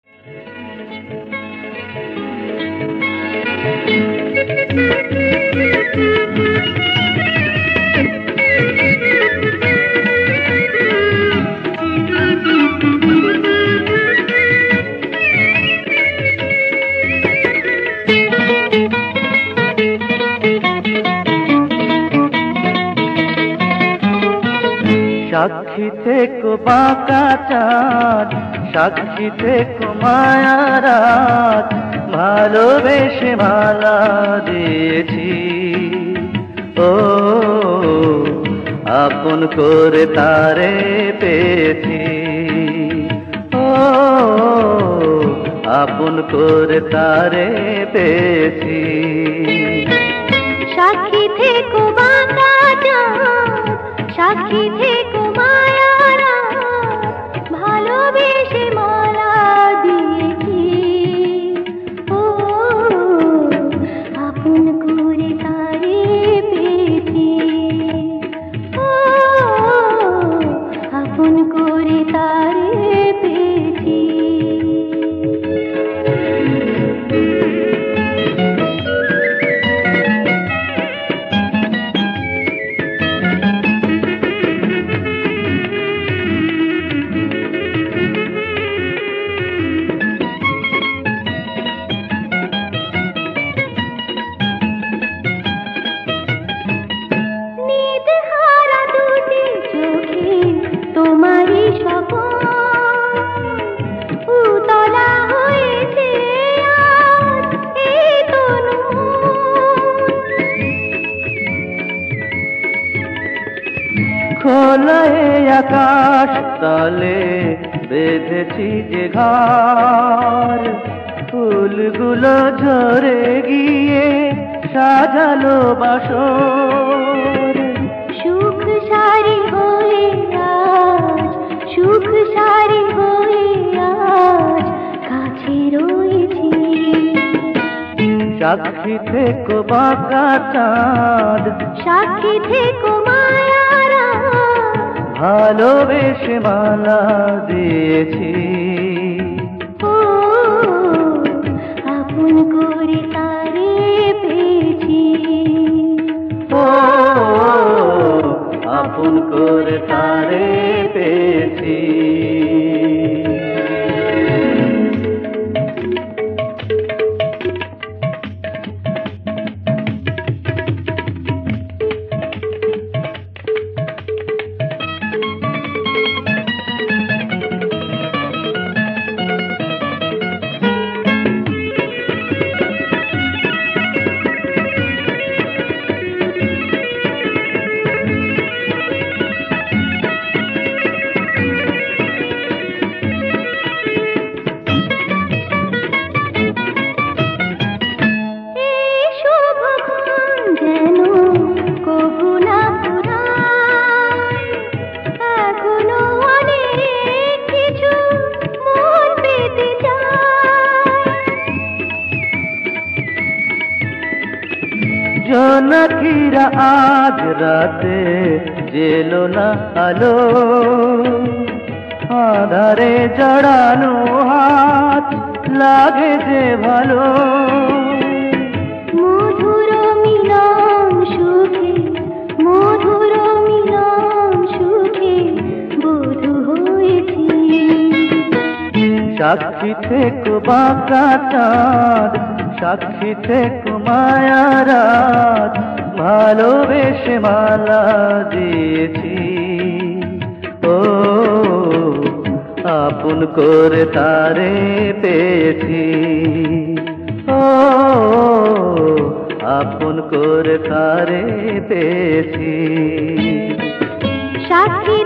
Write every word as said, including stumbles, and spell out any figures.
সাক্ষী থেকো বাঁকা চাঁদ, সাক্ষী থেকো মায়ার রাত, ভালোবেসে মালা দিয়েছি। ও আপন করে তারে পেয়েছি, ও আপন করে তারে পেয়েছি। সাক্ষী থেকো বাঁকা চাঁদ, সাক্ষী থেকো মায়ার রাত, ভালোবেসে মালা দিয়েছি। ও আপন করে তারে পেয়েছি, ও আপন করে তারে পেয়েছি। তোমারই স্বপন উতলা হয়েছে আজ এই তনু, খোলা আকাশ তলে বেঁধেছি যে ঘর, ফুলগুলো ঝরে গিয়ে সাজালো বাসর। সুখ সারি হয়ে আজ, সুখ সারি হয়ে আজ কাছে রয়েছি। সাক্ষী থেকো বাঁকা চাঁদ, সাক্ষী থেকো মায়ার রাত, ভালোবেসে মালা দিয়েছি। ও আপন করে তারে পেয়েছি, ও আপন করে তারে পেয়েছি। জোনাকিরা আজ রাতে জেলো না আলো, আধারে জড়ানো হাত লাগে যে ভালো। মধুর মিলন সুখে, মধুর মিলন সুখে বধূ হয়েছি। সাক্ষী থেকো বাঁকা চাঁদ, সাক্ষী থেকো মায়ার রাত, ভালোবেসে মালা দিয়েছি। ও আপন করে তারে পেয়েছি, ও আপন করে তারে পেয়েছি। সাক্ষী